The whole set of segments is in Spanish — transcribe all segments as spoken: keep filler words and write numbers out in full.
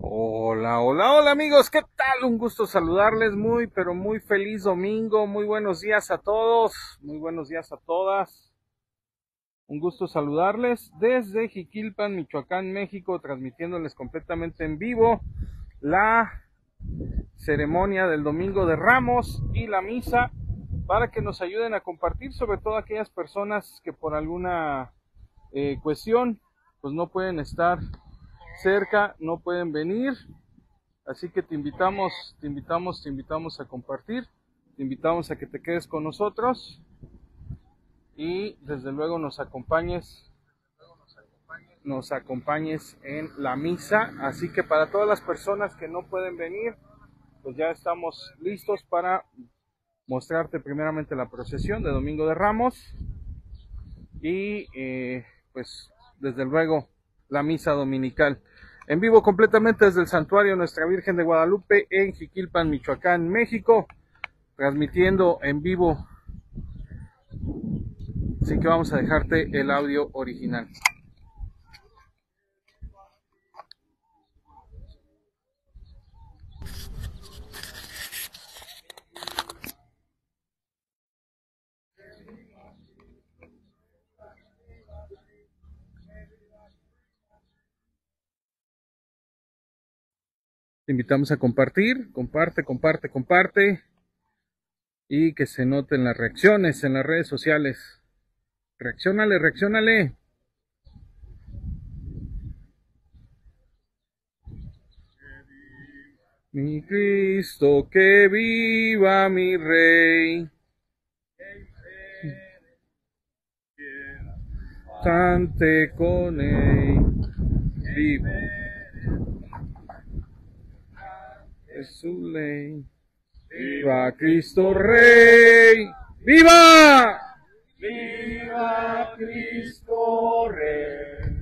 Hola, hola, hola amigos, ¿qué tal? Un gusto saludarles, muy, pero muy feliz domingo, muy buenos días a todos, muy buenos días a todas. Un gusto saludarles desde Jiquilpan, Michoacán, México, transmitiéndoles completamente en vivo la ceremonia del Domingo de Ramos y la misa para que nos ayuden a compartir, sobre todo aquellas personas que por alguna eh, cuestión pues no pueden estar cerca, no pueden venir. Así que te invitamos, te invitamos, te invitamos a compartir, te invitamos a que te quedes con nosotros y desde luego nos acompañes, nos acompañes en la misa. Así que para todas las personas que no pueden venir, pues ya estamos listos para mostrarte primeramente la procesión de Domingo de Ramos y eh, pues desde luego la misa dominical. En vivo completamente desde el Santuario Nuestra Virgen de Guadalupe en Jiquilpan, Michoacán, México, transmitiendo en vivo. Así que vamos a dejarte el audio original. Te invitamos a compartir, comparte, comparte, comparte y que se noten las reacciones en las redes sociales. Reacciónale, reacciónale. Mi Cristo, que viva mi Rey. Sante con él, viva es su ley. Viva Cristo Rey, viva, viva Cristo Rey,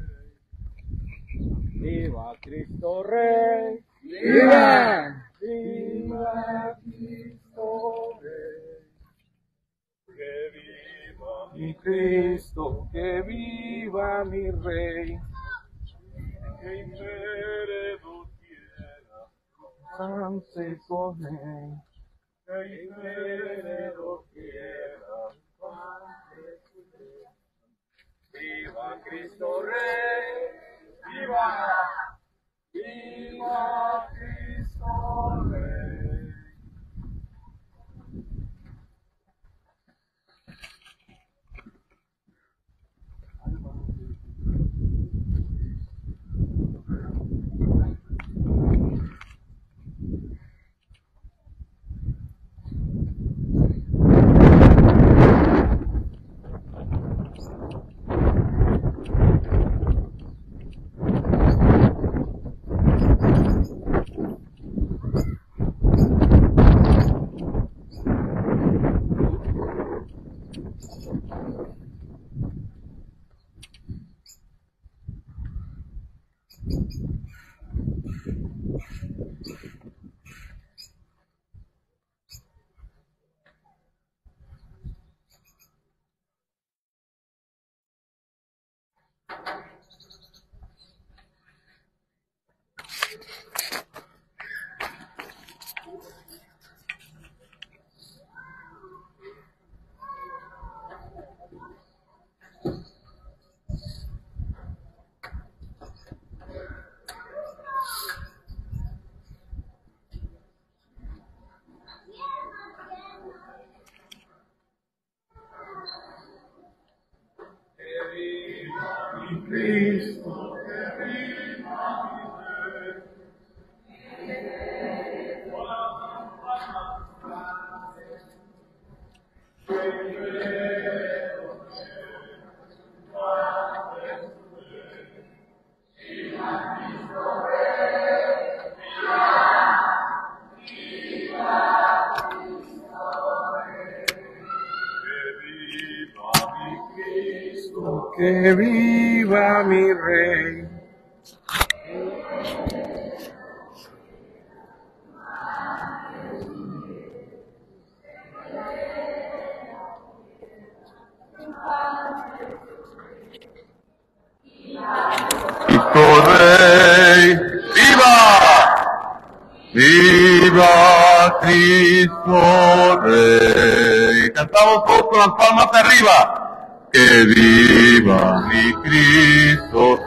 viva Cristo Rey, viva, viva Cristo Rey, que viva mi Cristo, que viva mi Rey, que impere doquiera, sante con él. Que impere doquiera, viva Cristo Rey, viva, viva Cristo Rey. Cristo, que viva mi Rey. Que viva mi Rey. Cristo Rey, viva. Cristo Rey. Cantamos todos con las palmas arriba. Que viva mi Cristo.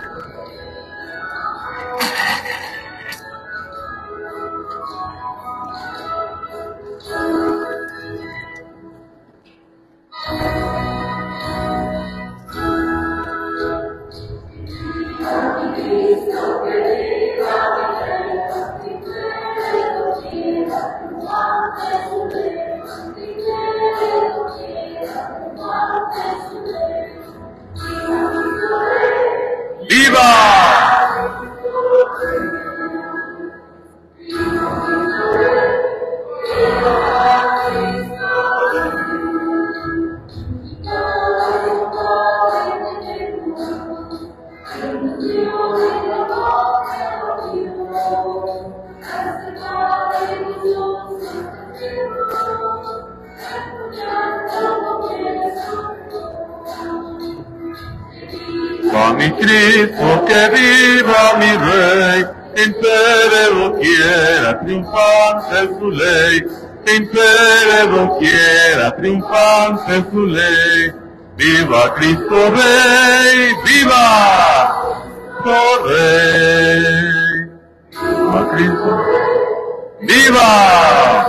A mi Cristo, que viva mi Rey, que impere doquiera, triunfante su ley, que impere doquiera, triunfante su ley. Viva Cristo Rey, viva Cristo Rey, viva Cristo, viva.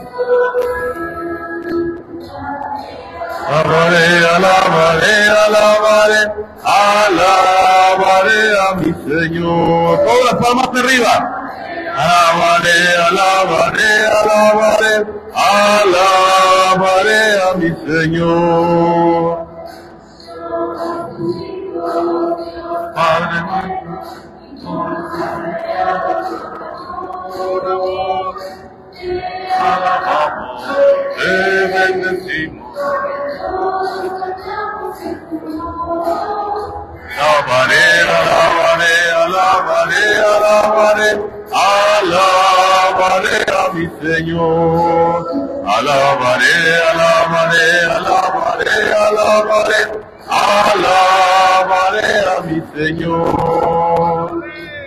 Alabaré, alabaré, alabaré, alabaré a mi Señor. Todas las palmas arriba. Alabaré, alabaré, alabaré, alabaré a mi Señor. Padre nuestro, te alabamos, te bendecimos. Alabaré, alabaré, alabaré, alabaré, alabaré a mi Señor. Alabaré, alabaré, alabaré, alabaré, alabaré a mi Señor.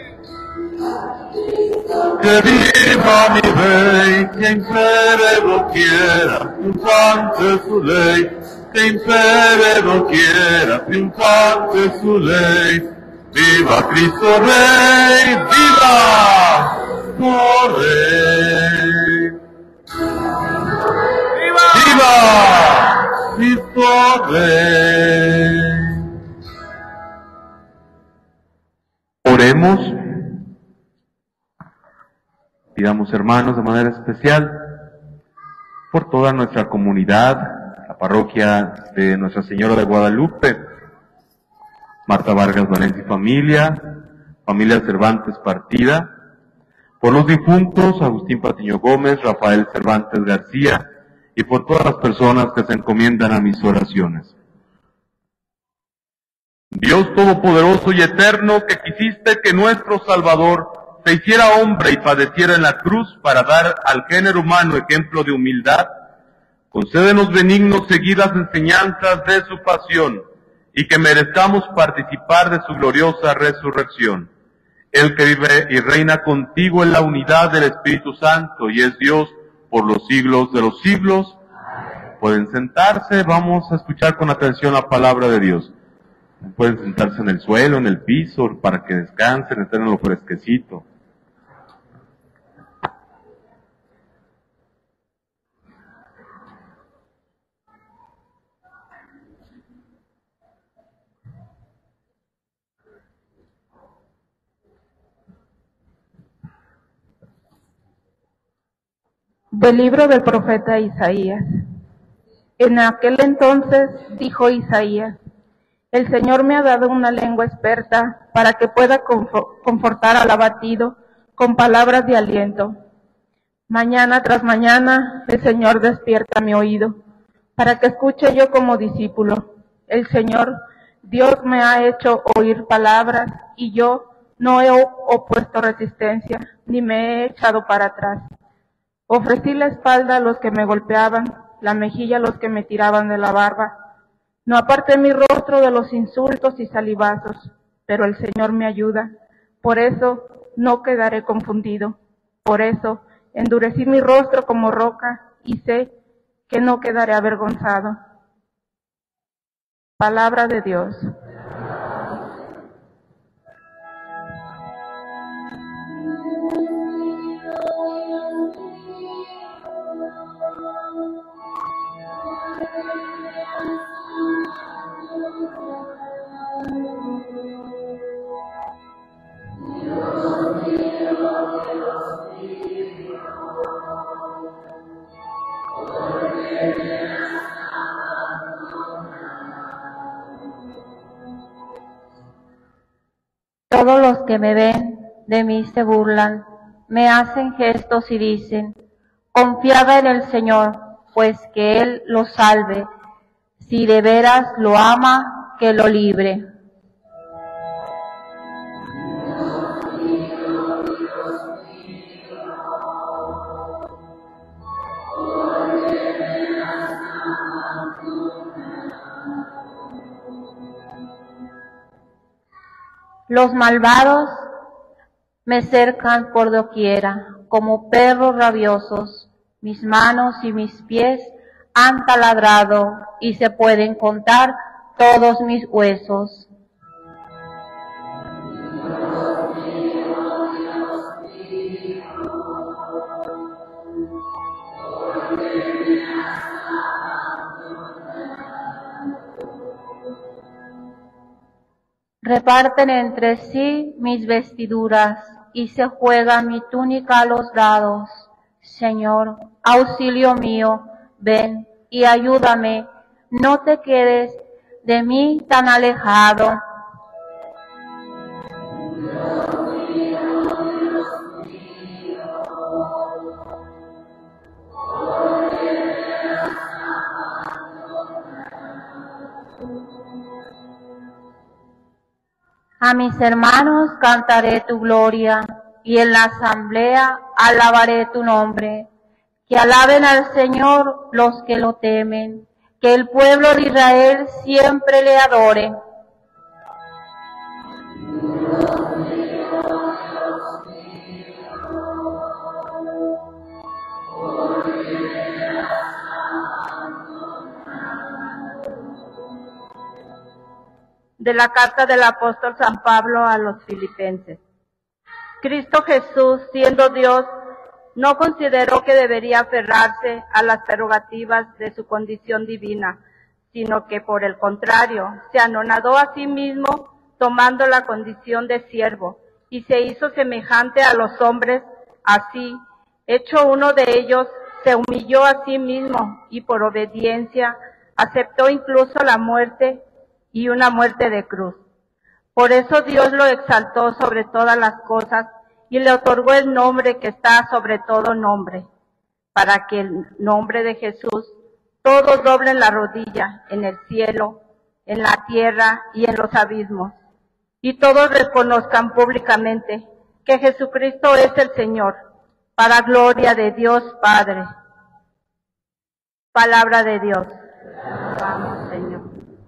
Que viva mi Rey, que impere doquiera, triunfante su ley. Que impere doquiera, triunfante su ley. Viva Cristo Rey, viva Cristo Rey. ¡Viva! ¡Viva Cristo Rey! Oremos. Pidamos, hermanos, de manera especial por toda nuestra comunidad, la parroquia de Nuestra Señora de Guadalupe, Marta Vargas Valencia y familia, familia Cervantes partida, por los difuntos Agustín Patiño Gómez, Rafael Cervantes García, y por todas las personas que se encomiendan a mis oraciones. Dios Todopoderoso y Eterno, que quisiste que nuestro Salvador se hiciera hombre y padeciera en la cruz para dar al género humano ejemplo de humildad, concédenos benignos seguir las enseñanzas de su pasión y que merezcamos participar de su gloriosa resurrección. Él que vive y reina contigo en la unidad del Espíritu Santo y es Dios por los siglos de los siglos. Pueden sentarse, vamos a escuchar con atención la palabra de Dios. Pueden sentarse en el suelo, en el piso, para que descansen, estén en lo fresquecito. Del libro del profeta Isaías. En aquel entonces dijo Isaías: el Señor me ha dado una lengua experta para que pueda confortar al abatido con palabras de aliento. Mañana tras mañana el Señor despierta mi oído para que escuche yo como discípulo. El Señor Dios me ha hecho oír palabras y yo no he opuesto resistencia ni me he echado para atrás. Ofrecí la espalda a los que me golpeaban, la mejilla a los que me tiraban de la barba. No aparté mi rostro de los insultos y salivazos, pero el Señor me ayuda. Por eso no quedaré confundido. Por eso Endurecí mi rostro como roca y sé que no quedaré avergonzado. Palabra de Dios. Todos los que me ven de mí se burlan, me hacen gestos y dicen, confiada en el Señor, pues que Él lo salve, si de veras lo ama, que lo libre. Los malvados me cercan por doquiera, como perros rabiosos. Mis manos y mis pies han taladrado, y se pueden contar todos mis huesos. Reparten entre sí mis vestiduras, y se juega mi túnica a los dados. Señor, auxilio mío, ven y ayúdame, no te quedes de mí tan alejado. A mis hermanos cantaré tu gloria, y en la asamblea alabaré tu nombre. Que alaben al Señor los que lo temen, que el pueblo de Israel siempre le adore. De la carta del apóstol San Pablo a los Filipenses. Cristo Jesús, siendo Dios, no consideró que debería aferrarse a las prerrogativas de su condición divina, sino que por el contrario, se anonadó a sí mismo tomando la condición de siervo, y se hizo semejante a los hombres. Así, hecho uno de ellos, se humilló a sí mismo y por obediencia aceptó incluso la muerte, y una muerte de cruz. Por eso Dios lo exaltó sobre todas las cosas y le otorgó el nombre que está sobre todo nombre, para que el nombre de Jesús todos doblen la rodilla en el cielo, en la tierra y en los abismos, y todos reconozcan públicamente que Jesucristo es el Señor, para gloria de Dios Padre. Palabra de Dios. Vamos, Señor.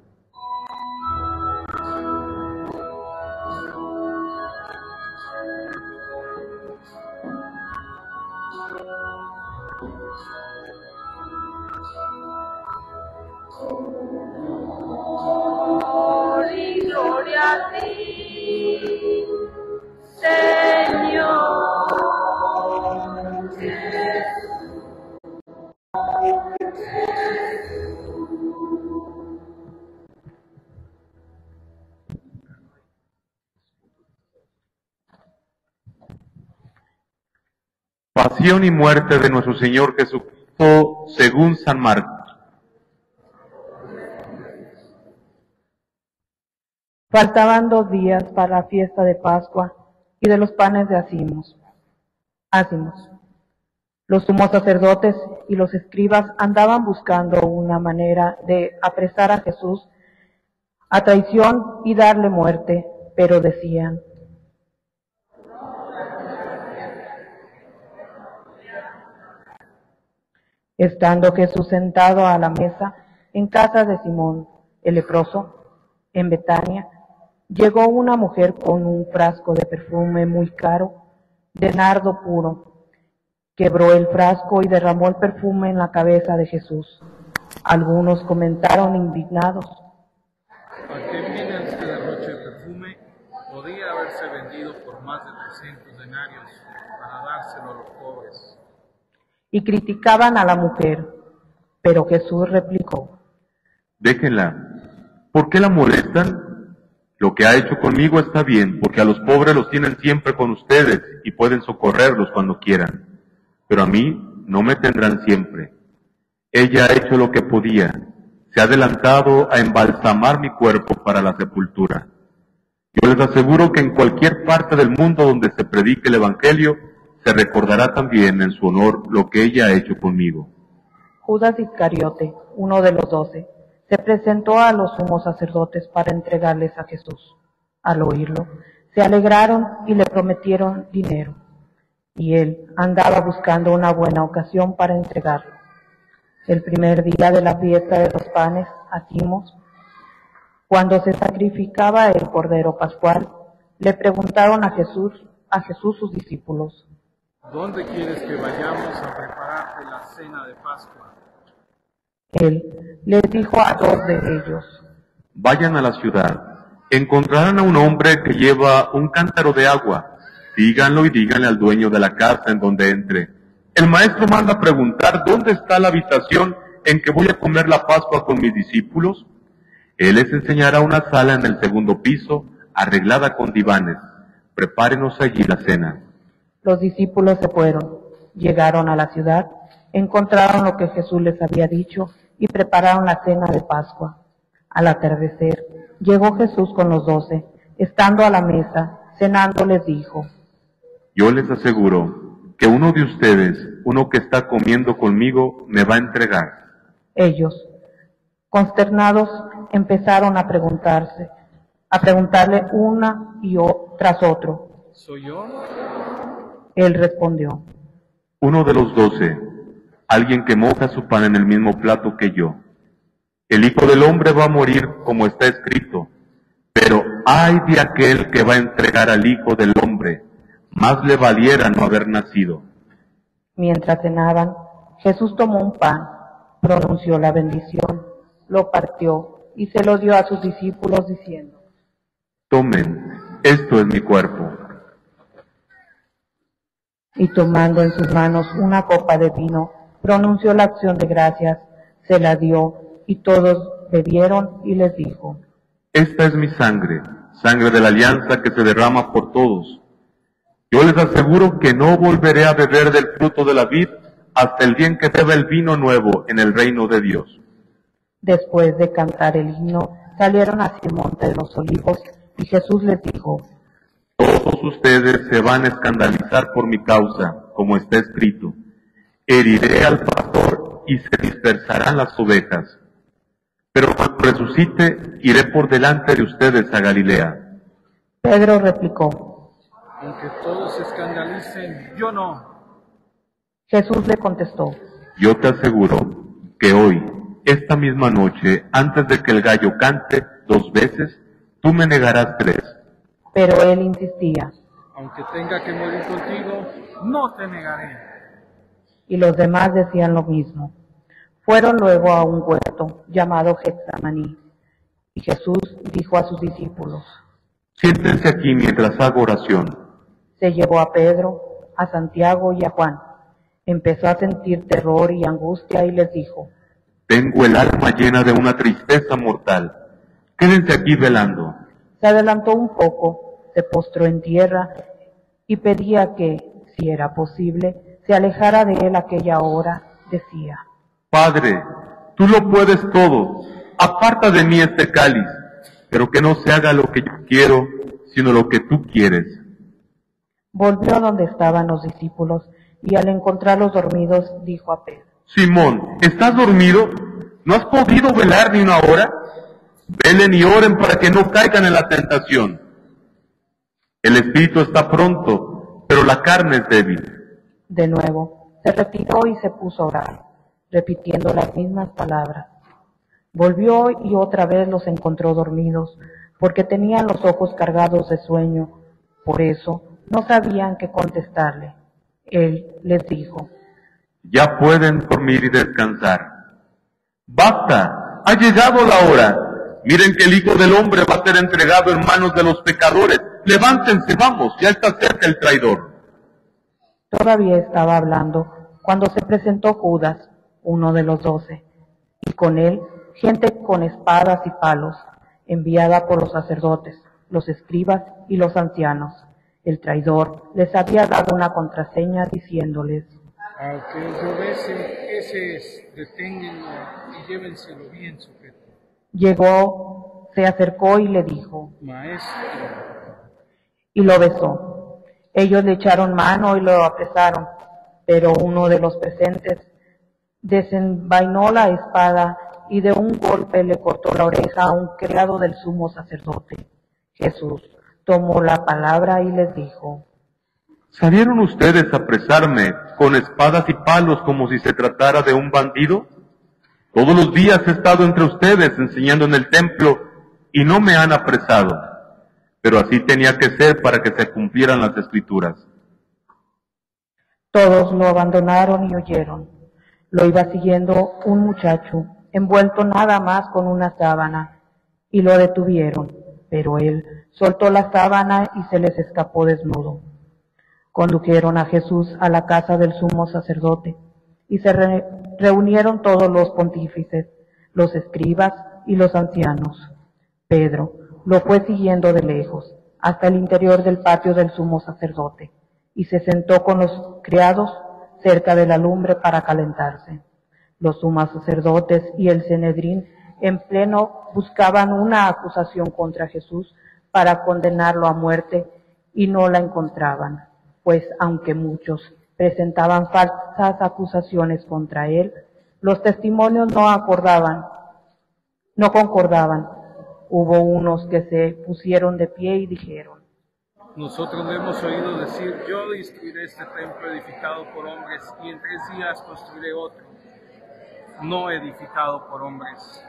Gloria a ti, Señor. Pasión y muerte de nuestro Señor Jesucristo según San Marcos. Faltaban dos días para la fiesta de Pascua y de los panes de Ácimos. Ácimos. Los sumos sacerdotes y los escribas andaban buscando una manera de apresar a Jesús a traición y darle muerte, pero decían: estando Jesús sentado a la mesa en casa de Simón el leproso, en Betania, llegó una mujer con un frasco de perfume muy caro, de nardo puro, Quebró el frasco y derramó el perfume en la cabeza de Jesús. Algunos comentaron indignados: ¿A qué viene este derroche de perfume? Podía haberse vendido por más de trescientos denarios para dárselo a los pobres. Y criticaban a la mujer, pero Jesús replicó: Déjenla. ¿Por qué la molestan? Lo que ha hecho conmigo está bien, porque a los pobres los tienen siempre con ustedes y pueden socorrerlos cuando quieran. Pero a mí no me tendrán siempre. Ella ha hecho lo que podía. Se ha adelantado a embalsamar mi cuerpo para la sepultura. Yo les aseguro que en cualquier parte del mundo donde se predique el Evangelio, se recordará también en su honor lo que ella ha hecho conmigo. Judas Iscariote, uno de los doce, se presentó a los sumos sacerdotes para entregarles a Jesús. Al oírlo, se alegraron y le prometieron dinero. Y él andaba buscando una buena ocasión para entregarlo. El primer día de la fiesta de los panes, atimos, cuando se sacrificaba el cordero pascual, le preguntaron a Jesús, a Jesús sus discípulos: ¿Dónde quieres que vayamos a prepararte la cena de Pascua? Él les dijo a dos de ellos: Vayan a la ciudad, encontrarán a un hombre que lleva un cántaro de agua. Díganlo y díganle al dueño de la casa en donde entre: el maestro manda preguntar dónde está la habitación en que voy a comer la Pascua con mis discípulos. Él les enseñará una sala en el segundo piso, arreglada con divanes. Prepárenos allí la cena. Los discípulos se fueron, llegaron a la ciudad, encontraron lo que Jesús les había dicho y prepararon la cena de Pascua. Al atardecer, llegó Jesús con los doce. Estando a la mesa, cenando, les dijo: Yo les aseguro que uno de ustedes, uno que está comiendo conmigo, me va a entregar. Ellos, consternados, empezaron a preguntarse, a preguntarle una y o, tras otro: ¿Soy yo? Él respondió: Uno de los doce, alguien que moja su pan en el mismo plato que yo. El Hijo del Hombre va a morir como está escrito, pero ay de aquel que va a entregar al Hijo del Hombre, más le valiera no haber nacido. Mientras cenaban, Jesús tomó un pan, pronunció la bendición, lo partió y se lo dio a sus discípulos diciendo: Tomen, esto es mi cuerpo. Y tomando en sus manos una copa de vino, pronunció la acción de gracias, se la dio, y todos bebieron, y les dijo: Esta es mi sangre, sangre de la alianza que se derrama por todos. Yo les aseguro que no volveré a beber del fruto de la vid hasta el día en que beba el vino nuevo en el reino de Dios. Después de cantar el himno, salieron hacia el monte de los olivos, y Jesús les dijo: Todos ustedes se van a escandalizar por mi causa, como está escrito: heriré al pastor y se dispersarán las ovejas. Pero cuando resucite, iré por delante de ustedes a Galilea. Pedro replicó: Aunque todos se escandalicen, yo no. Jesús le contestó: Yo te aseguro que hoy, esta misma noche, antes de que el gallo cante dos veces, tú me negarás tres. Pero él insistía: Aunque tenga que morir contigo, no te negaré. Y los demás decían lo mismo. Fueron luego a un huerto llamado Getsemaní, y Jesús dijo a sus discípulos: Siéntense aquí mientras hago oración. Se llevó a Pedro, a Santiago y a Juan. Empezó a sentir terror y angustia y les dijo: Tengo el alma llena de una tristeza mortal. Quédense aquí velando. Se adelantó un poco, se postró en tierra y pedía que, si era posible, se alejara de él aquella hora. Decía: Padre, tú lo puedes todo. Aparta de mí este cáliz, pero que no se haga lo que yo quiero, sino lo que tú quieres. Volvió a donde estaban los discípulos y al encontrarlos dormidos dijo a Pedro: Simón, ¿estás dormido? ¿No has podido velar ni una hora? Velen y oren para que no caigan en la tentación. El espíritu está pronto, pero la carne es débil. De nuevo, se retiró y se puso a orar, repitiendo las mismas palabras. Volvió y otra vez los encontró dormidos, porque tenían los ojos cargados de sueño. Por eso no sabían qué contestarle. Él les dijo: Ya pueden dormir y descansar. ¡Basta! ¡Ha llegado la hora! Miren que el Hijo del Hombre va a ser entregado en manos de los pecadores. ¡Levántense, vamos! Ya está cerca el traidor. Todavía estaba hablando cuando se presentó Judas, uno de los doce, y con él gente con espadas y palos, enviada por los sacerdotes, los escribas y los ancianos. El traidor les había dado una contraseña diciéndoles: Al que os obedece, ese es, deténganlo y llévenselo bien sujeto. Llegó, se acercó y le dijo: Maestro. Y lo besó. Ellos le echaron mano y lo apresaron, pero uno de los presentes desenvainó la espada y de un golpe le cortó la oreja a un criado del sumo sacerdote. Jesús tomó la palabra y les dijo: ¿Salieron ustedes a apresarme con espadas y palos como si se tratara de un bandido? Todos los días he estado entre ustedes enseñando en el templo y no me han apresado, pero así tenía que ser para que se cumplieran las escrituras. Todos lo abandonaron y huyeron. Lo iba siguiendo un muchacho, envuelto nada más con una sábana, y lo detuvieron, pero él soltó la sábana y se les escapó desnudo. Condujeron a Jesús a la casa del sumo sacerdote, y se re- reunieron todos los pontífices, los escribas y los ancianos. Pedro lo fue siguiendo de lejos, hasta el interior del patio del sumo sacerdote, y se sentó con los criados cerca de la lumbre para calentarse. Los sumos sacerdotes y el Sanedrín en pleno buscaban una acusación contra Jesús para condenarlo a muerte y no la encontraban, pues aunque muchos presentaban falsas acusaciones contra él, los testimonios no acordaban, no concordaban. Hubo unos que se pusieron de pie y dijeron: Nosotros le hemos oído decir, yo destruiré este templo edificado por hombres y en tres días construiré otro, no edificado por hombres.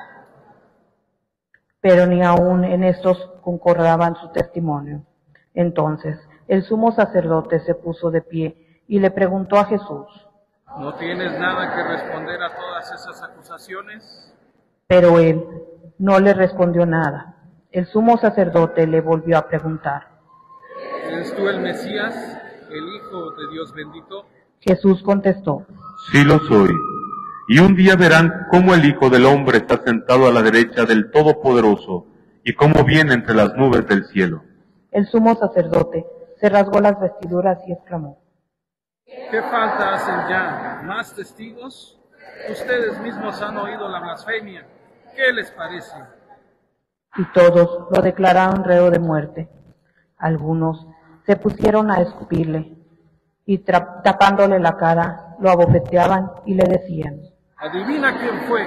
Pero ni aun en estos concordaban su testimonio. Entonces el sumo sacerdote se puso de pie y le preguntó a Jesús: ¿No tienes nada que responder a todas esas acusaciones? Pero él no le respondió nada. El sumo sacerdote le volvió a preguntar: ¿Eres tú el Mesías, el Hijo de Dios bendito? Jesús contestó: Sí lo soy. Y un día verán cómo el Hijo del Hombre está sentado a la derecha del Todopoderoso y cómo viene entre las nubes del cielo. El sumo sacerdote se rasgó las vestiduras y exclamó: ¿Qué falta hacen ya? ¿Más testigos? Ustedes mismos han oído la blasfemia. ¿Qué les parece? Y todos lo declararon reo de muerte. Algunos se pusieron a escupirle y tra- tapándole la cara lo abofeteaban y le decían: Adivina quién fue.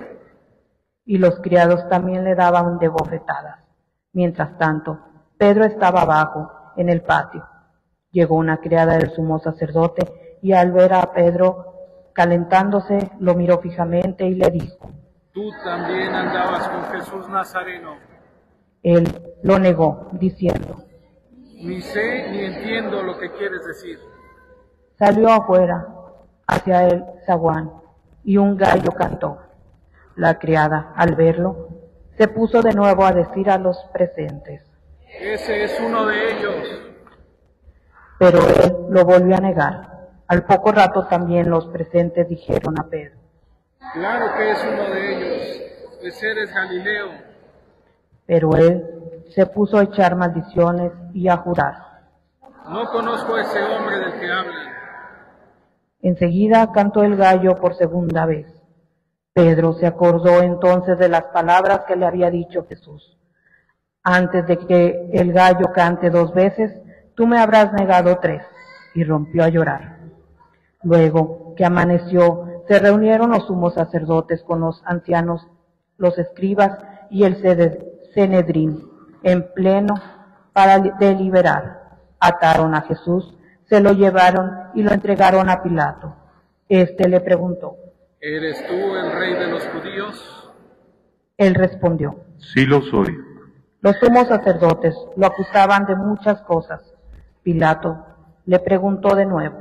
Y los criados también le daban de bofetadas. Mientras tanto, Pedro estaba abajo, en el patio. Llegó una criada del sumo sacerdote y al ver a Pedro calentándose, lo miró fijamente y le dijo: Tú también andabas con Jesús Nazareno. Él lo negó, diciendo: Ni sé ni entiendo lo que quieres decir. Salió afuera, hacia el zaguán, y un gallo cantó. La criada, al verlo, se puso de nuevo a decir a los presentes: Ese es uno de ellos. Pero él lo volvió a negar. Al poco rato también los presentes dijeron a Pedro: Claro que es uno de ellos, pues eres Galileo. Pero él se puso a echar maldiciones y a jurar. No conozco a ese hombre del que hablan. Enseguida cantó el gallo por segunda vez. Pedro se acordó entonces de las palabras que le había dicho Jesús: Antes de que el gallo cante dos veces, tú me habrás negado tres. Y rompió a llorar. Luego que amaneció, se reunieron los sumos sacerdotes con los ancianos, los escribas y el Sanedrín en pleno para deliberar. Ataron a Jesús, se lo llevaron y lo entregaron a Pilato. Este le preguntó: ¿Eres tú el rey de los judíos? Él respondió: Sí lo soy. Los sumos sacerdotes lo acusaban de muchas cosas. Pilato le preguntó de nuevo: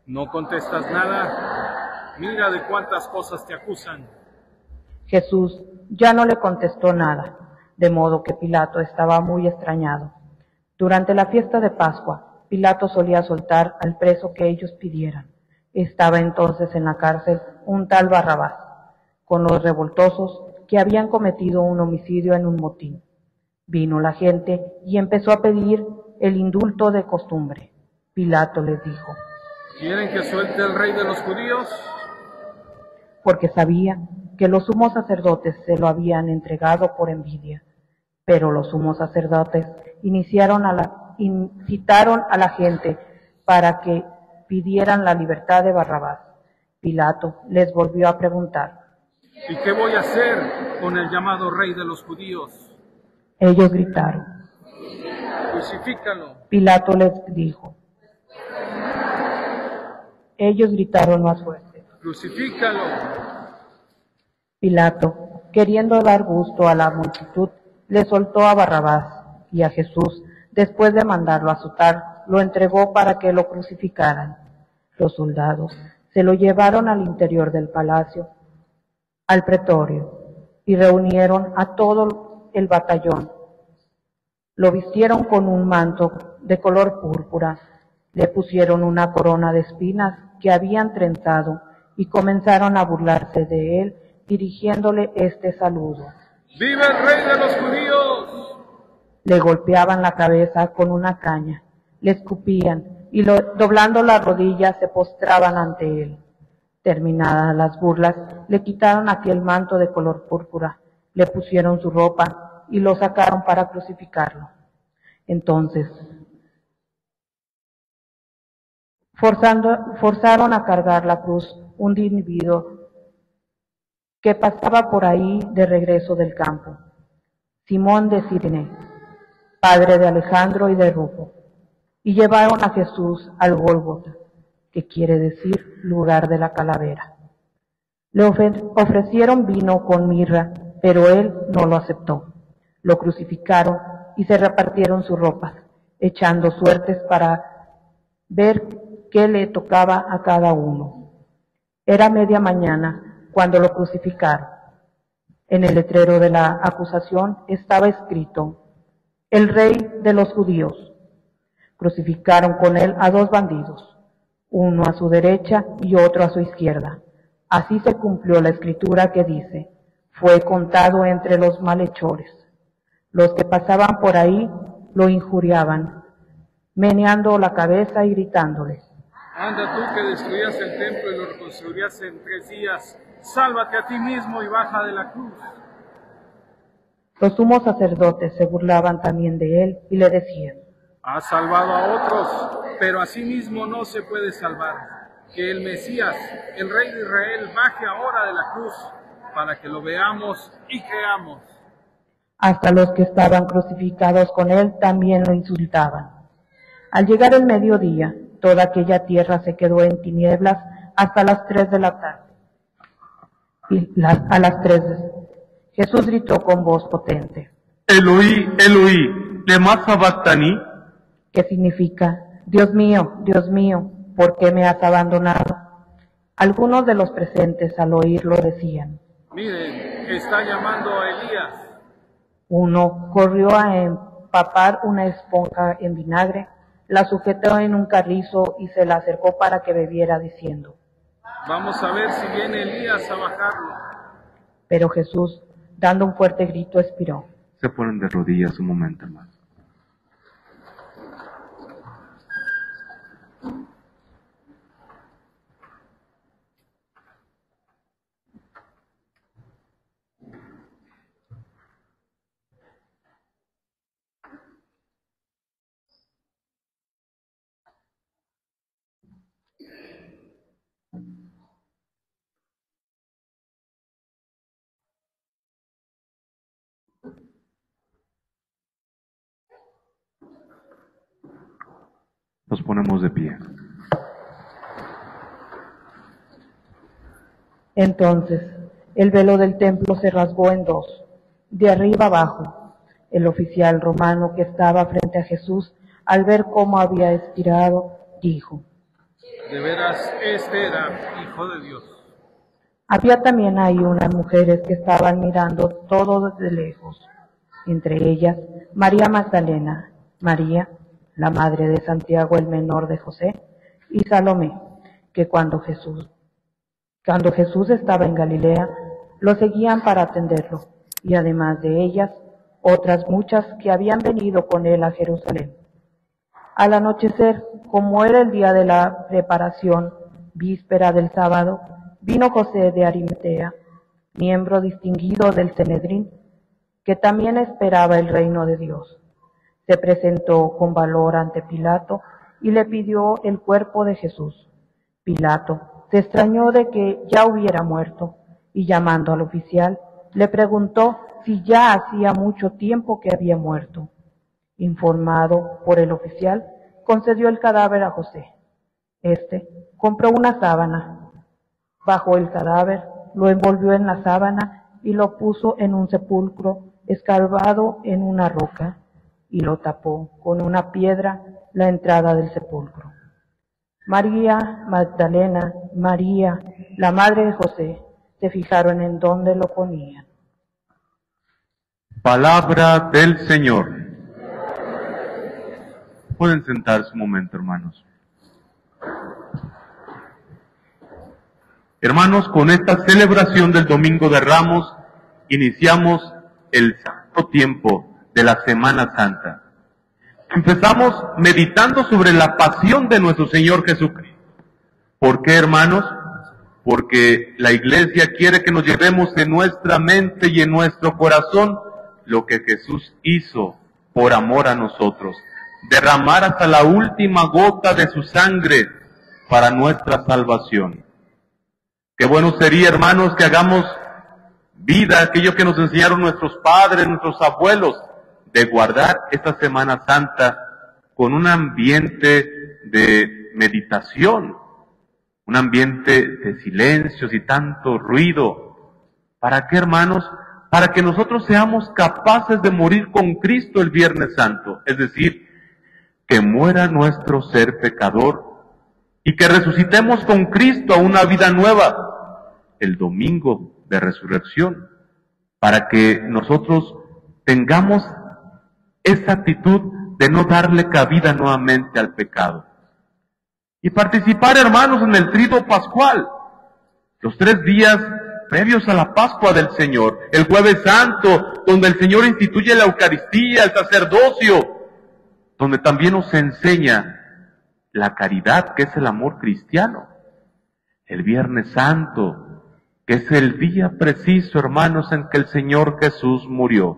¿No contestas nada? Mira de cuántas cosas te acusan. Jesús ya no le contestó nada, de modo que Pilato estaba muy extrañado. Durante la fiesta de Pascua, Pilato solía soltar al preso que ellos pidieran. Estaba entonces en la cárcel un tal Barrabás, con los revoltosos que habían cometido un homicidio en un motín. Vino la gente y empezó a pedir el indulto de costumbre. Pilato les dijo: ¿Quieren que suelte al rey de los judíos? Porque sabía que los sumos sacerdotes se lo habían entregado por envidia. Pero los sumos sacerdotes iniciaron a la, incitaron a la gente para que pidieran la libertad de Barrabás. Pilato les volvió a preguntar: ¿Y qué voy a hacer con el llamado rey de los judíos? Ellos gritaron. Crucifícalo. Pilato les dijo. Ellos gritaron más fuerte. Crucifícalo. Pilato, queriendo dar gusto a la multitud, le soltó a Barrabás, y a Jesús, después de mandarlo azotar, lo entregó para que lo crucificaran. Los soldados se lo llevaron al interior del palacio, al pretorio, y reunieron a todo el batallón. Lo vistieron con un manto de color púrpura, le pusieron una corona de espinas que habían trenzado, y comenzaron a burlarse de él, dirigiéndole este saludo: ¡Viva el rey de los judíos! Le golpeaban la cabeza con una caña, le escupían, y lo, doblando las rodillas se postraban ante él. Terminadas las burlas, le quitaron aquel manto de color púrpura, le pusieron su ropa y lo sacaron para crucificarlo. Entonces, forzando, forzaron a cargar la cruz un individuo que pasaba por ahí de regreso del campo, Simón de Cirene, padre de Alejandro y de Rufo, y llevaron a Jesús al Gólgota, que quiere decir lugar de la calavera. Le ofrecieron vino con mirra, pero él no lo aceptó. Lo crucificaron y se repartieron sus ropas, echando suertes para ver qué le tocaba a cada uno. Era media mañana cuando lo crucificaron. En el letrero de la acusación estaba escrito: el rey de los judíos. Crucificaron con él a dos bandidos, uno a su derecha y otro a su izquierda. Así se cumplió la escritura que dice: fue contado entre los malhechores. Los que pasaban por ahí lo injuriaban, meneando la cabeza y gritándole: anda tú que destruyas el templo y lo reconstruirás en tres días. Sálvate a ti mismo y baja de la cruz. Los sumos sacerdotes se burlaban también de él y le decían: has salvado a otros, pero a sí mismo no se puede salvar. Que el Mesías, el Rey de Israel, baje ahora de la cruz para que lo veamos y creamos. Hasta los que estaban crucificados con él también lo insultaban. Al llegar el mediodía, toda aquella tierra se quedó en tinieblas hasta las tres de la tarde. Y las, a las tres Jesús gritó con voz potente: Eloí, Eloí, lema sabactani, que significa: Dios mío, Dios mío, ¿por qué me has abandonado? Algunos de los presentes al oírlo decían: miren, está llamando a Elías. Uno corrió a empapar una esponja en vinagre, la sujetó en un carrizo y se la acercó para que bebiera, diciendo: vamos a ver si viene Elías a bajarlo. Pero Jesús, dando un fuerte grito, expiró. Se ponen de rodillas un momento más. Nos ponemos de pie. Entonces, el velo del templo se rasgó en dos, de arriba abajo. El oficial romano que estaba frente a Jesús, al ver cómo había expirado, dijo: De veras, este era Hijo de Dios. Había también ahí unas mujeres que estaban mirando todo desde lejos, entre ellas María Magdalena, María, la madre de Santiago el menor de José, y Salomé, que cuando Jesús, cuando Jesús estaba en Galilea, lo seguían para atenderlo, y además de ellas, otras muchas que habían venido con él a Jerusalén. Al anochecer, como era el día de la preparación, víspera del sábado, vino José de Arimatea, miembro distinguido del Sanedrín, que también esperaba el reino de Dios. Se presentó con valor ante Pilato y le pidió el cuerpo de Jesús. Pilato se extrañó de que ya hubiera muerto, y llamando al oficial, le preguntó si ya hacía mucho tiempo que había muerto. Informado por el oficial, concedió el cadáver a José. Este compró una sábana, bajó el cadáver, lo envolvió en la sábana y lo puso en un sepulcro escarbado en una roca, y lo tapó con una piedra la entrada del sepulcro. María Magdalena, María, la madre de José, se fijaron en dónde lo ponían. Palabra del Señor. Pueden sentarse un momento, hermanos. Hermanos, con esta celebración del Domingo de Ramos, iniciamos el santo tiempo de la Semana Santa. Empezamos meditando sobre la pasión de nuestro Señor Jesucristo. ¿Por qué, hermanos? Porque la Iglesia quiere que nos llevemos en nuestra mente y en nuestro corazón lo que Jesús hizo por amor a nosotros. Derramar hasta la última gota de su sangre para nuestra salvación. Qué bueno sería, hermanos, que hagamos vida, aquello que nos enseñaron nuestros padres, nuestros abuelos, de guardar esta Semana Santa con un ambiente de meditación, un ambiente de silencios y tanto ruido. ¿Para qué, hermanos? Para que nosotros seamos capaces de morir con Cristo el Viernes Santo, es decir, que muera nuestro ser pecador y que resucitemos con Cristo a una vida nueva el domingo de resurrección, para que nosotros tengamos esa actitud de no darle cabida nuevamente al pecado. Y participar, hermanos, en el trido pascual, los tres días previos a la Pascua del Señor, el Jueves Santo, donde el Señor instituye la Eucaristía, el sacerdocio, donde también nos enseña la caridad, que es el amor cristiano. El Viernes Santo, que es el día preciso, hermanos, en que el Señor Jesús murió.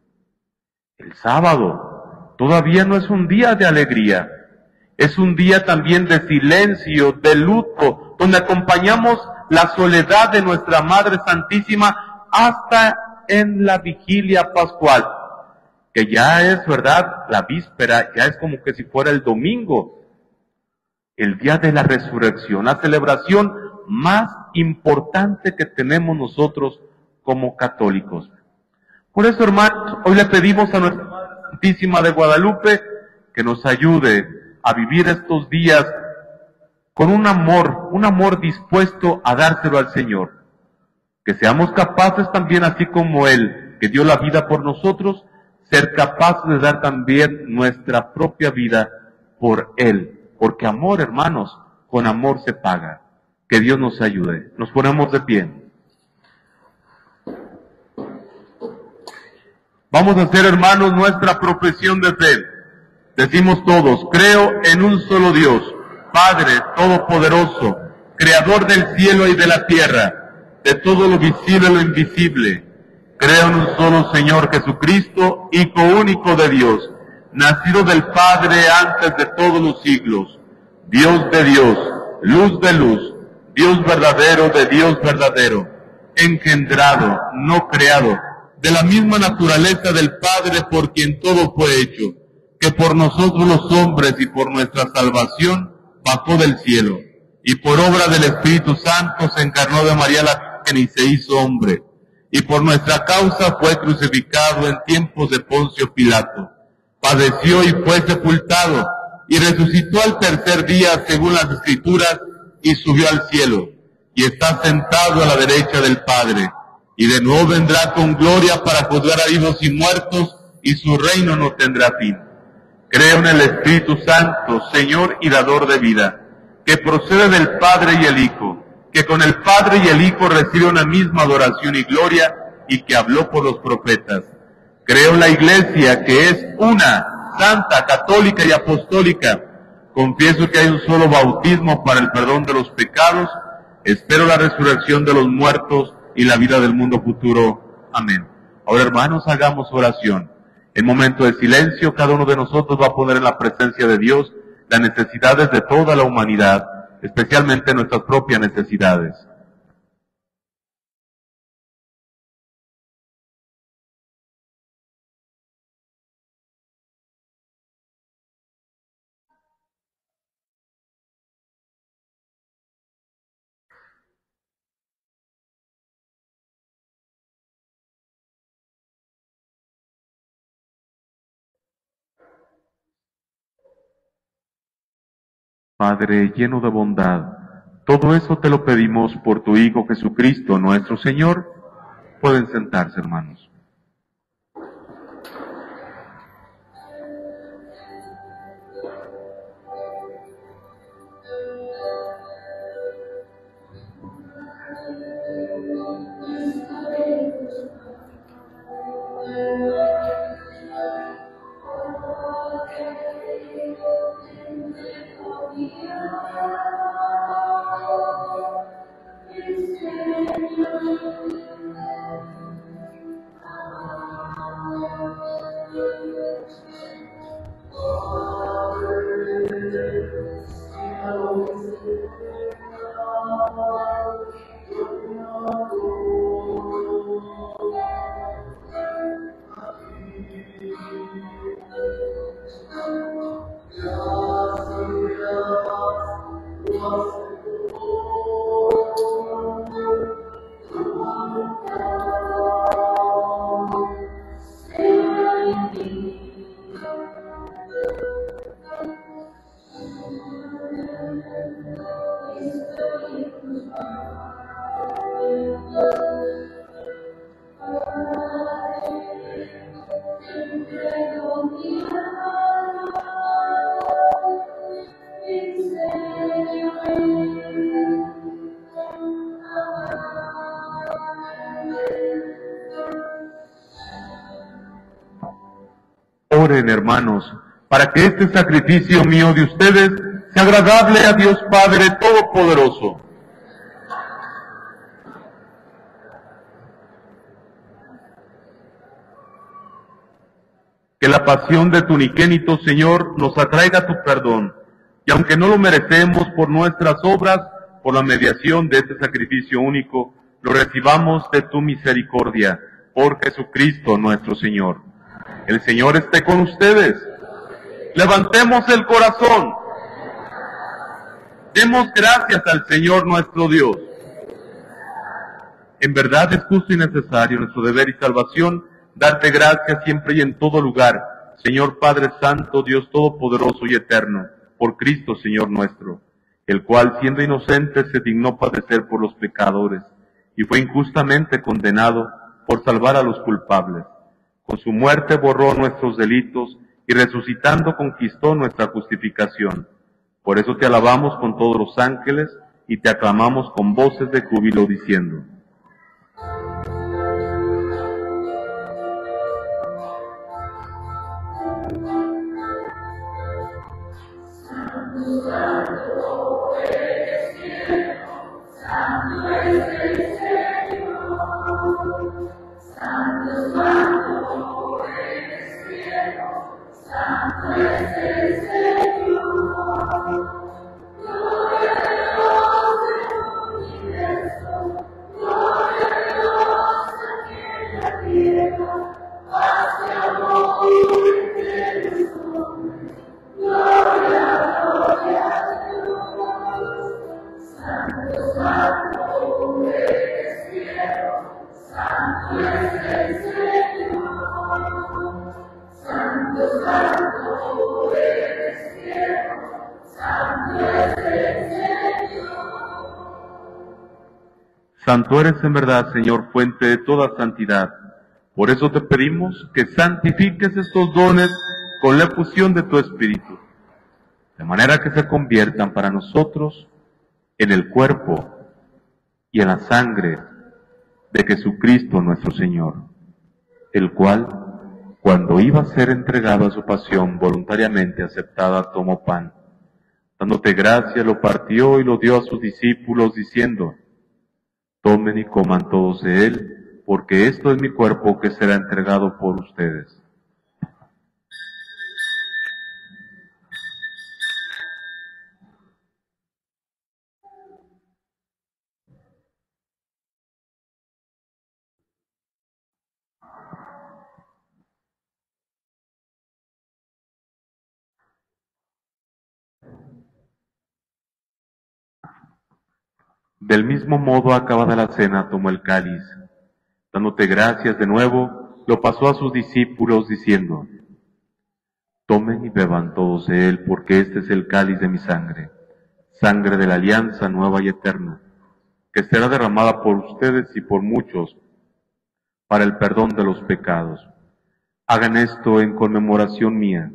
El sábado todavía no es un día de alegría, es un día también de silencio, de luto, donde acompañamos la soledad de nuestra Madre Santísima hasta en la vigilia pascual, que ya es, ¿verdad?, la víspera, ya es como que si fuera el domingo, el día de la resurrección, la celebración más importante que tenemos nosotros como católicos. Por eso, hermanos, hoy le pedimos a nuestra Madre Santísima de Guadalupe que nos ayude a vivir estos días con un amor, un amor dispuesto a dárselo al Señor. Que seamos capaces también, así como Él, que dio la vida por nosotros, ser capaces de dar también nuestra propia vida por Él. Porque amor, hermanos, con amor se paga. Que Dios nos ayude. Nos ponemos de pie. Vamos a hacer, hermanos, nuestra profesión de fe. Decimos todos: creo en un solo Dios, Padre Todopoderoso, Creador del cielo y de la tierra, de todo lo visible y lo invisible. Creo en un solo Señor Jesucristo, Hijo único de Dios, nacido del Padre antes de todos los siglos, Dios de Dios, luz de luz, Dios verdadero de Dios verdadero, engendrado, no creado, de la misma naturaleza del Padre, por quien todo fue hecho, que por nosotros los hombres y por nuestra salvación bajó del cielo, y por obra del Espíritu Santo se encarnó de María la Virgen y se hizo hombre, y por nuestra causa fue crucificado en tiempos de Poncio Pilato, padeció y fue sepultado, y resucitó al tercer día según las Escrituras, y subió al cielo, y está sentado a la derecha del Padre, y de nuevo vendrá con gloria para juzgar a vivos y muertos, y su reino no tendrá fin. Creo en el Espíritu Santo, Señor y dador de vida, que procede del Padre y el Hijo, que con el Padre y el Hijo recibe una misma adoración y gloria, y que habló por los profetas. Creo en la Iglesia, que es una, santa, católica y apostólica. Confieso que hay un solo bautismo para el perdón de los pecados. Espero la resurrección de los muertos y la vida del mundo futuro. Amén. Ahora, hermanos, hagamos oración. En momento de silencio, cada uno de nosotros va a poner en la presencia de Dios las necesidades de toda la humanidad, especialmente nuestras propias necesidades. Padre lleno de bondad, todo eso te lo pedimos por tu Hijo Jesucristo, nuestro Señor. Pueden sentarse, hermanos. Oren, hermanos, para que este sacrificio mío de ustedes sea agradable a Dios Padre Todopoderoso. Que la pasión de tu unigénito Señor nos atraiga tu perdón, y aunque no lo merecemos por nuestras obras, por la mediación de este sacrificio único, lo recibamos de tu misericordia, por Jesucristo nuestro Señor. El Señor esté con ustedes. Levantemos el corazón. Demos gracias al Señor nuestro Dios. En verdad es justo y necesario, nuestro deber y salvación, darte gracias siempre y en todo lugar, Señor Padre Santo, Dios Todopoderoso y Eterno, por Cristo Señor nuestro, el cual, siendo inocente, se dignó padecer por los pecadores, y fue injustamente condenado por salvar a los culpables. Con su muerte borró nuestros delitos, y resucitando conquistó nuestra justificación. Por eso te alabamos con todos los ángeles, y te aclamamos con voces de júbilo, diciendo: Santo eres cielo, santo es el Señor, santo, santo eres cielo, santo es el Señor. Gloria a Dios del universo, gloria a Dios aquí en la tierra, paz y amor entre los hombres. Gloria, gloria a Dios. Santo eres en verdad, Señor, fuente de toda santidad. Por eso te pedimos que santifiques estos dones con la efusión de tu Espíritu, de manera que se conviertan para nosotros en el cuerpo y en la sangre de Jesucristo nuestro Señor, el cual, cuando iba a ser entregado a su pasión voluntariamente aceptada, tomó pan. Dándote gracia, lo partió y lo dio a sus discípulos, diciendo: tomen y coman todos de él, porque esto es mi cuerpo que será entregado por ustedes. Del mismo modo, acabada la cena, tomó el cáliz. Dándote gracias de nuevo, lo pasó a sus discípulos, diciendo: tomen y beban todos de él, porque este es el cáliz de mi sangre, sangre de la alianza nueva y eterna, que será derramada por ustedes y por muchos para el perdón de los pecados. Hagan esto en conmemoración mía.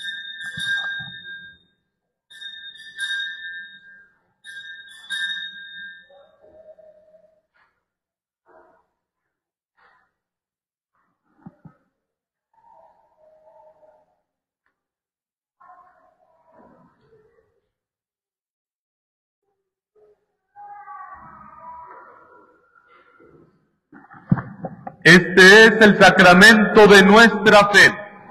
Este es el sacramento de nuestra fe.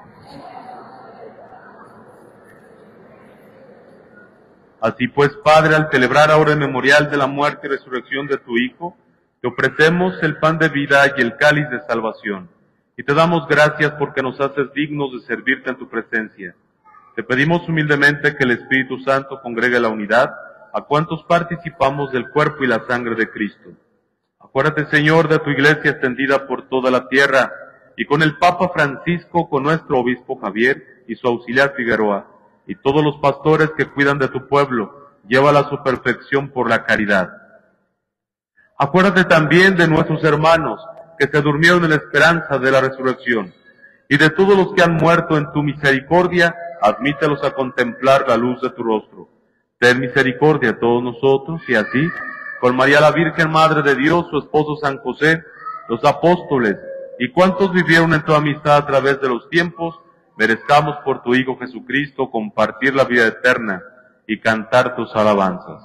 Así pues, Padre, al celebrar ahora el memorial de la muerte y resurrección de tu Hijo, te ofrecemos el pan de vida y el cáliz de salvación, y te damos gracias porque nos haces dignos de servirte en tu presencia. Te pedimos humildemente que el Espíritu Santo congregue la unidad a cuantos participamos del cuerpo y la sangre de Cristo. Acuérdate, Señor, de tu iglesia extendida por toda la tierra, y con el Papa Francisco, con nuestro obispo Javier y su auxiliar Figueroa, y todos los pastores que cuidan de tu pueblo, llévala a su perfección por la caridad. Acuérdate también de nuestros hermanos que se durmieron en la esperanza de la resurrección, y de todos los que han muerto en tu misericordia, admítelos a contemplar la luz de tu rostro. Ten misericordia a todos nosotros, y así, con María la Virgen Madre de Dios, su esposo San José, los apóstoles, y cuantos vivieron en tu amistad a través de los tiempos, merezcamos por tu Hijo Jesucristo compartir la vida eterna y cantar tus alabanzas.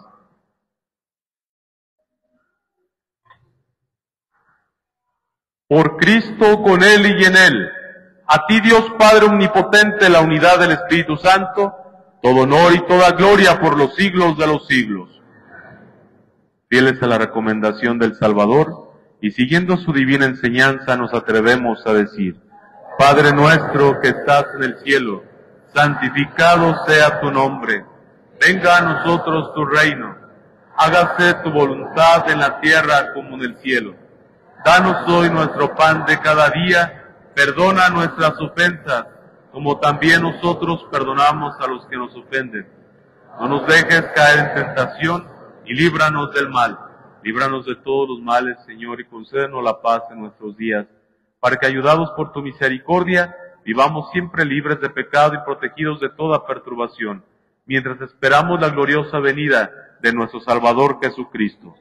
Por Cristo, con Él y en Él, a ti Dios Padre Omnipotente, la unidad del Espíritu Santo, todo honor y toda gloria por los siglos de los siglos. Fieles a la recomendación del Salvador, y siguiendo su divina enseñanza, nos atrevemos a decir: Padre nuestro que estás en el cielo, santificado sea tu nombre. Venga a nosotros tu reino. Hágase tu voluntad en la tierra como en el cielo. Danos hoy nuestro pan de cada día. Perdona nuestras ofensas, como también nosotros perdonamos a los que nos ofenden. No nos dejes caer en tentación, y líbranos del mal. Líbranos de todos los males, Señor, y concédenos la paz en nuestros días, para que, ayudados por tu misericordia, vivamos siempre libres de pecado y protegidos de toda perturbación, mientras esperamos la gloriosa venida de nuestro Salvador Jesucristo.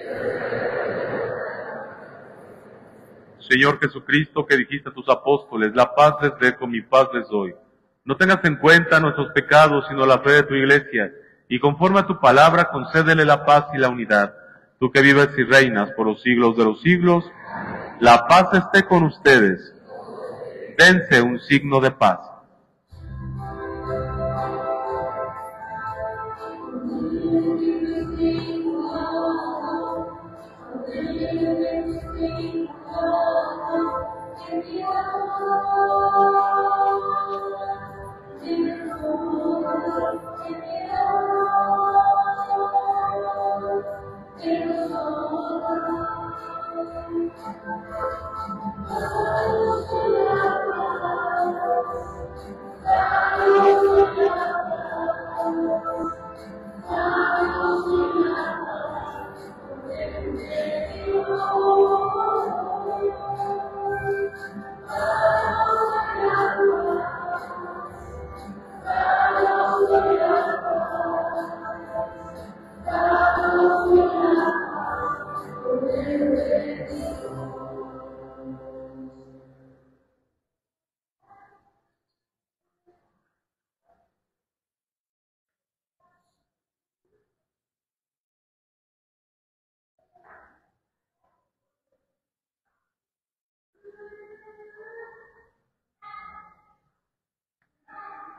Señor Jesucristo, que dijiste a tus apóstoles: la paz les dejo, mi paz les doy. No tengas en cuenta nuestros pecados, sino la fe de tu iglesia, y conforme a tu palabra, concédele la paz y la unidad. Tú que vives y reinas por los siglos de los siglos, la paz esté con ustedes. Dense un signo de paz.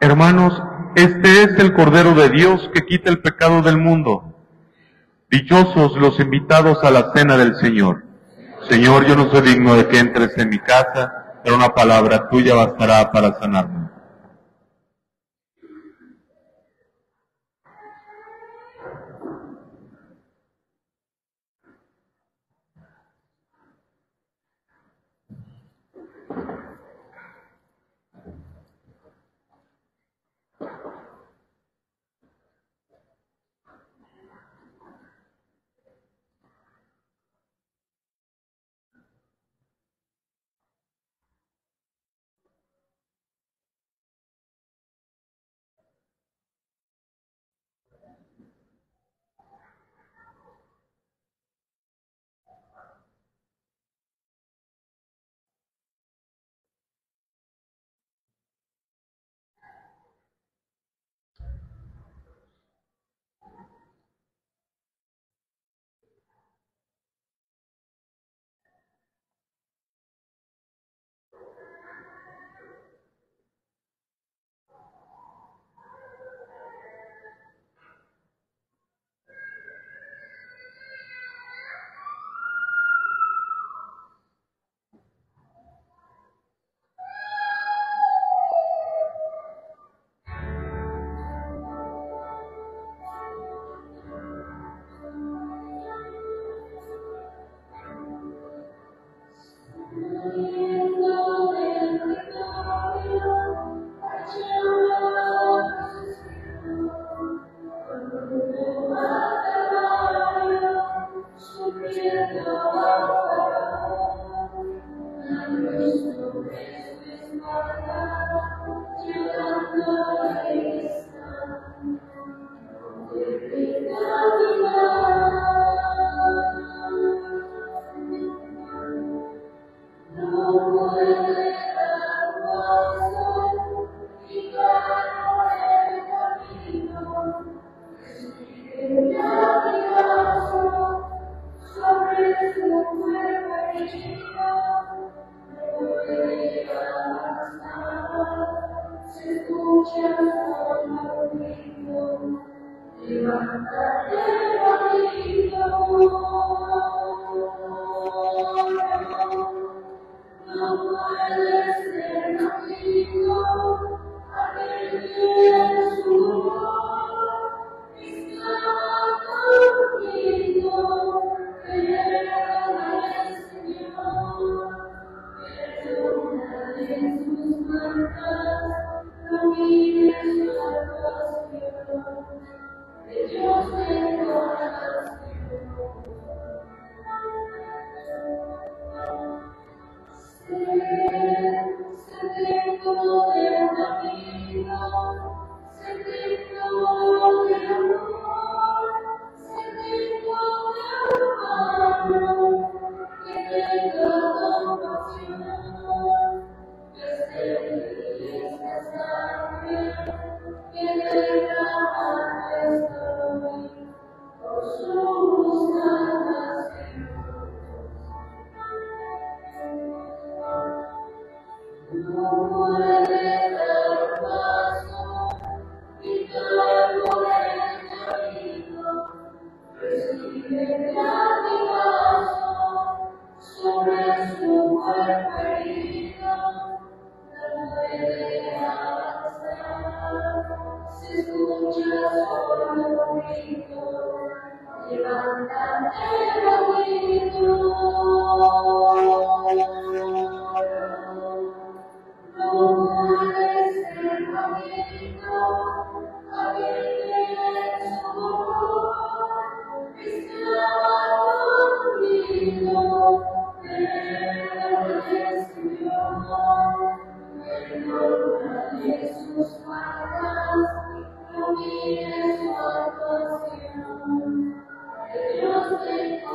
Hermanos, este es el Cordero de Dios que quita el pecado del mundo. Dichosos los invitados a la cena del Señor. Señor, yo no soy digno de que entres en mi casa, pero una palabra tuya bastará para sanarme. Dios te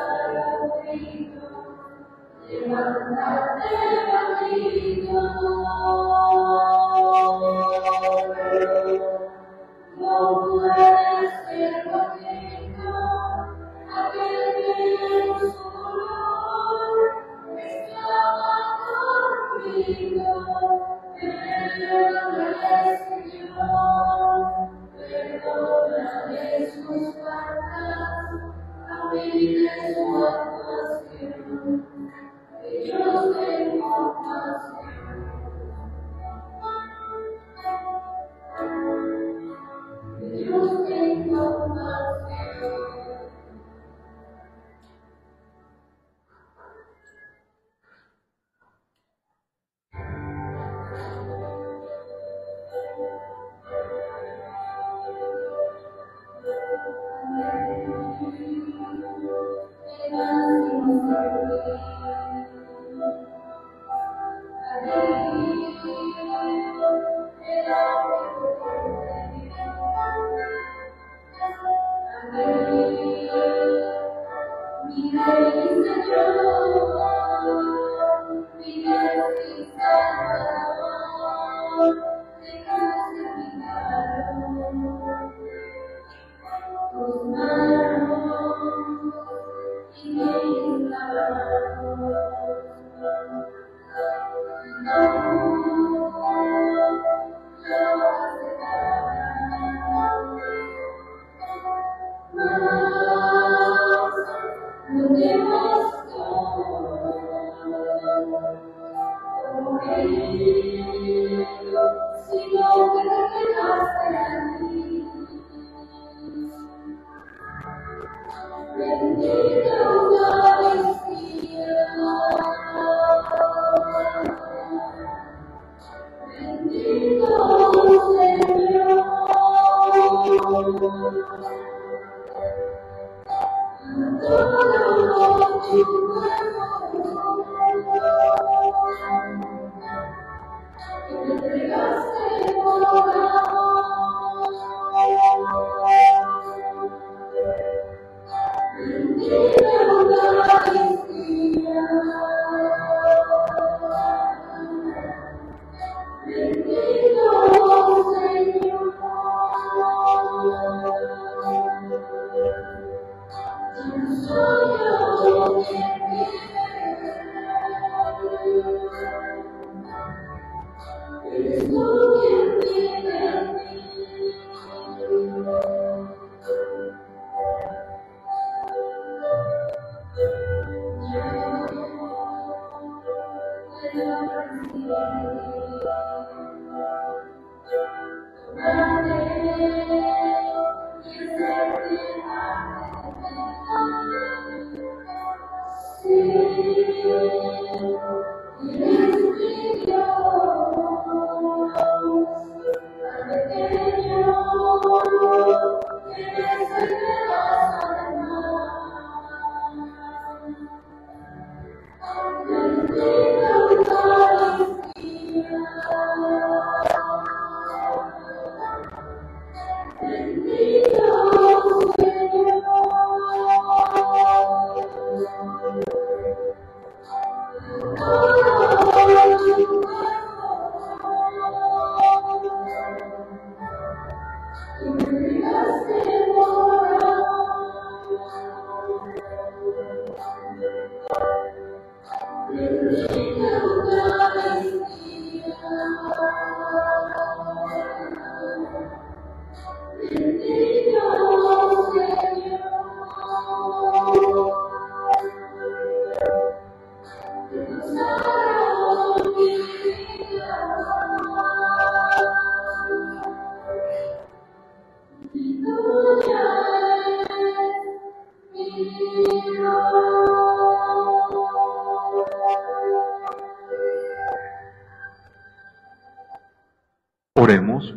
Oremos.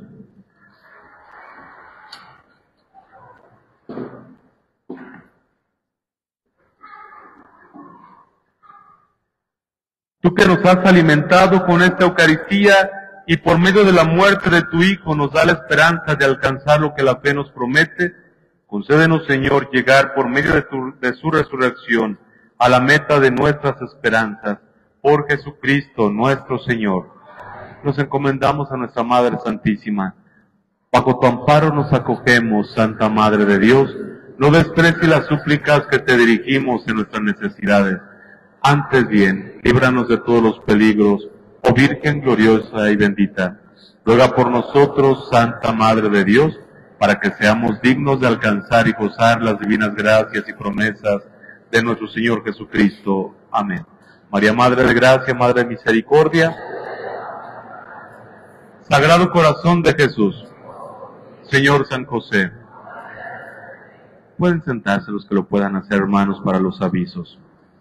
Tú que nos has alimentado con esta Eucaristía y por medio de la muerte de tu Hijo nos da la esperanza de alcanzar lo que la fe nos promete, Concédenos, Señor, llegar por medio de, tu, de su resurrección a la meta de nuestras esperanzas, por Jesucristo nuestro Señor. Nos encomendamos a nuestra Madre Santísima. Bajo tu amparo nos acogemos, Santa Madre de Dios. No desprecies las súplicas que te dirigimos en nuestras necesidades. Antes bien, líbranos de todos los peligros, oh Virgen gloriosa y bendita. Ruega por nosotros, Santa Madre de Dios, para que seamos dignos de alcanzar y gozar las divinas gracias y promesas de nuestro Señor Jesucristo. Amén. María, Madre de Gracia, Madre de Misericordia, Sagrado Corazón de Jesús, Señor San José. Pueden sentarse los que lo puedan hacer, hermanos, para los avisos.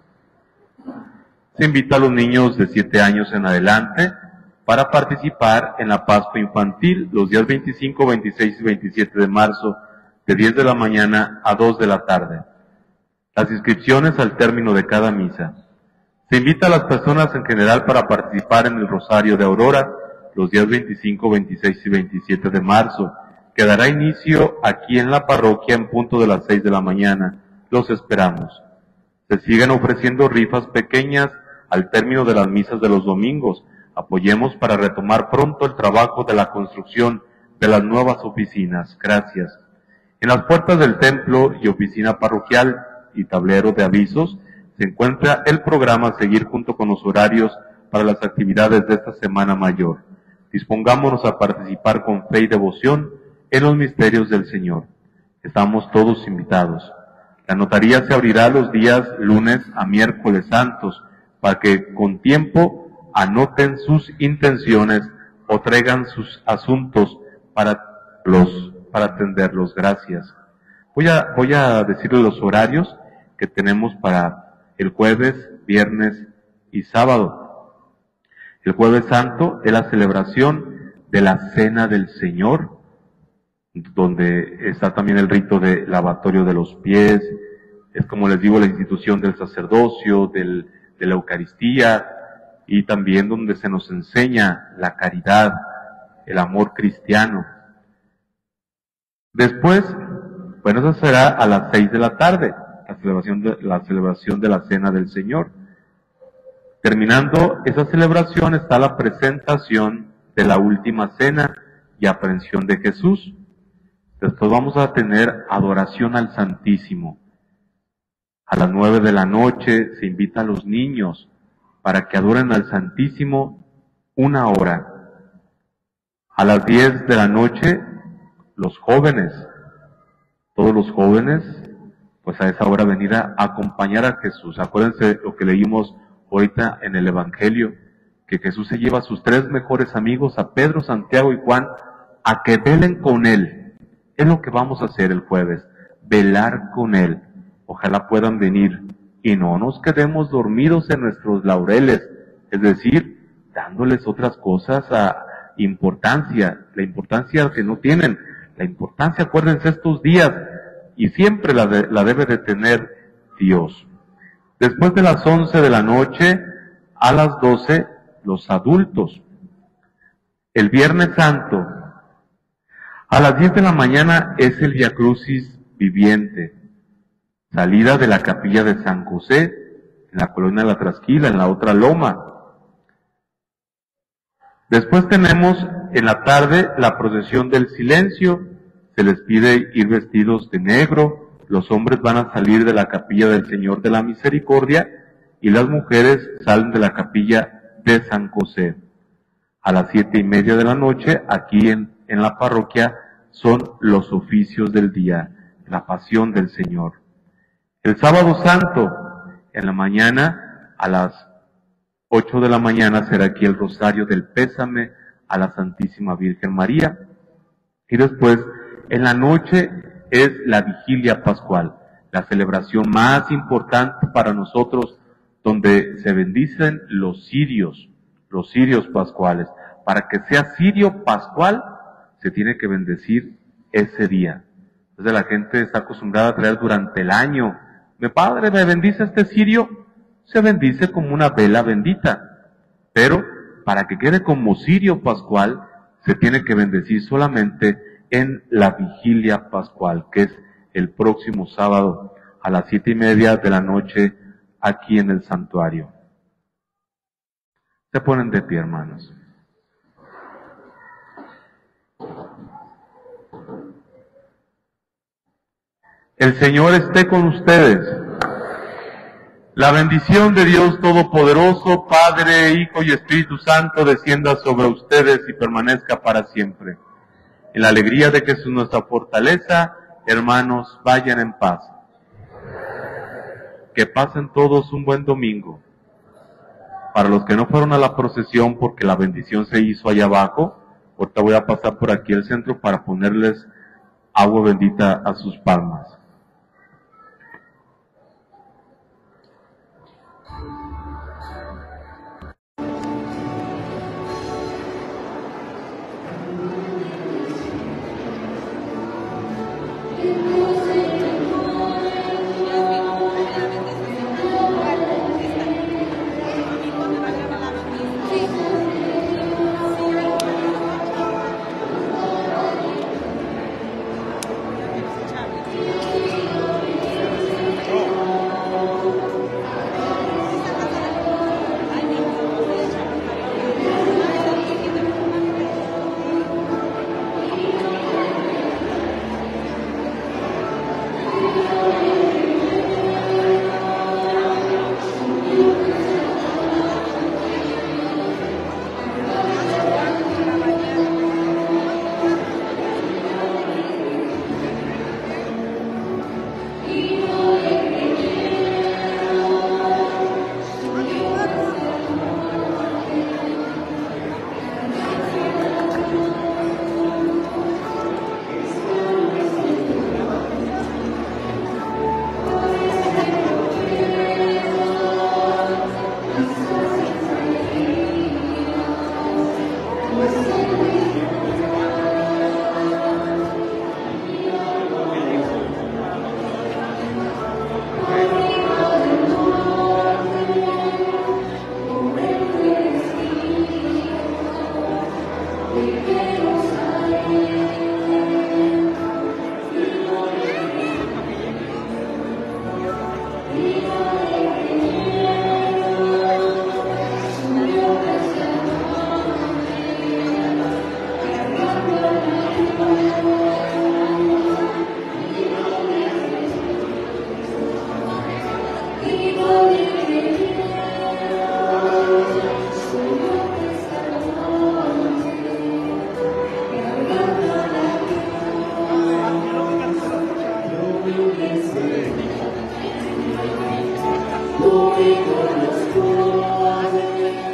Se invita a los niños de siete años en adelante para participar en la Pascua Infantil los días veinticinco, veintiséis y veintisiete de marzo, de diez de la mañana a dos de la tarde. Las inscripciones al término de cada misa. Se invita a las personas en general para participar en el Rosario de Aurora los días veinticinco, veintiséis y veintisiete de marzo, que dará inicio aquí en la parroquia en punto de las seis de la mañana. Los esperamos. Se siguen ofreciendo rifas pequeñas al término de las misas de los domingos. Apoyemos para retomar pronto el trabajo de la construcción de las nuevas oficinas. Gracias. En las puertas del templo y oficina parroquial y tablero de avisos se encuentra el programa a seguir junto con los horarios para las actividades de esta Semana Mayor. Dispongámonos a participar con fe y devoción en los misterios del Señor. Estamos todos invitados. La notaría se abrirá los días lunes a miércoles santos para que con tiempo anoten sus intenciones o traigan sus asuntos para los para atenderlos. Gracias. Voy a voy a decirles los horarios que tenemos para el jueves, viernes y sábado. El jueves santo es la celebración de la Cena del Señor, donde está también el rito de lavatorio de los pies. Es, como les digo, la institución del sacerdocio, del, de la Eucaristía, y también donde se nos enseña la caridad, el amor cristiano. Después, bueno, eso será a las seis de la tarde, la celebración de la celebración de la Cena del Señor. Terminando esa celebración está la presentación de la última cena y aprehensión de Jesús. Después vamos a tener adoración al Santísimo. A las nueve de la noche se invita a los niños para que adoren al Santísimo una hora. A las diez de la noche, los jóvenes, todos los jóvenes, pues a esa hora venir a acompañar a Jesús. Acuérdense lo que leímos ahorita en el Evangelio, que Jesús se lleva a sus tres mejores amigos, a Pedro, Santiago y Juan, a que velen con Él. Es lo que vamos a hacer el jueves, velar con Él. Ojalá puedan venir y no nos quedemos dormidos en nuestros laureles, es decir, dándoles otras cosas a importancia, la importancia que no tienen. La importancia, acuérdense, estos días, y siempre la, de, la debe de tener Dios. Después de las once de la noche, a las doce, los adultos. El Viernes Santo, a las diez de la mañana, es el Via Crucis viviente. Salida de la capilla de San José, en la colonia de la Trasquila, en la otra loma. Después tenemos en la tarde la procesión del silencio. Se les pide ir vestidos de negro. Los hombres van a salir de la capilla del Señor de la Misericordia y las mujeres salen de la capilla de San José. A las siete y media de la noche, aquí en, en la parroquia, son los oficios del día, la pasión del Señor. El sábado santo, en la mañana, a las ocho de la mañana, será aquí el rosario del pésame a la Santísima Virgen María. Y después, en la noche, es la vigilia pascual, la celebración más importante para nosotros, donde se bendicen los cirios, los cirios pascuales. Para que sea cirio pascual, se tiene que bendecir ese día. Entonces la gente está acostumbrada a traer durante el año, mi padre me bendice este cirio, se bendice como una vela bendita. Pero para que quede como cirio pascual, se tiene que bendecir solamente en la vigilia pascual, que es el próximo sábado a las siete y media de la noche aquí en el santuario. Se ponen de pie, hermanos. El Señor esté con ustedes. La bendición de Dios Todopoderoso, Padre, Hijo y Espíritu Santo, descienda sobre ustedes y permanezca para siempre. En la alegría de Jesús nuestra fortaleza, hermanos, vayan en paz. Que pasen todos un buen domingo. Para los que no fueron a la procesión porque la bendición se hizo allá abajo, ahorita voy a pasar por aquí al centro para ponerles agua bendita a sus palmas. Glory, glory, glory.